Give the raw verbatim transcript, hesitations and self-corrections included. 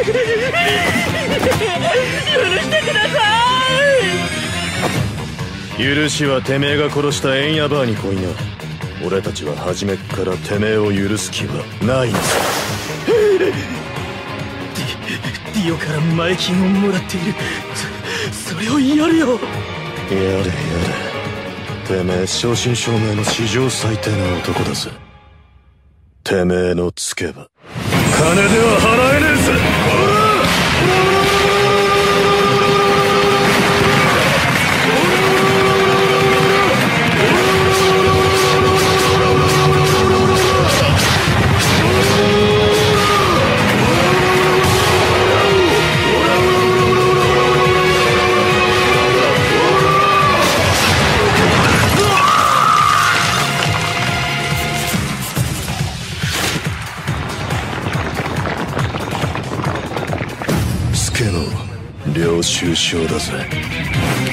してください。許しはてめえが殺したエンヤバーに来いな。俺たちは初めっからてめえを許す気はないのさ。ディオから前金をもらっている。そ, それをやるよ。やれやれ。てめえ正真正銘の史上最低な男だぜ。てめえのつけば金では払えねえぜ。スケの領収書だぜ。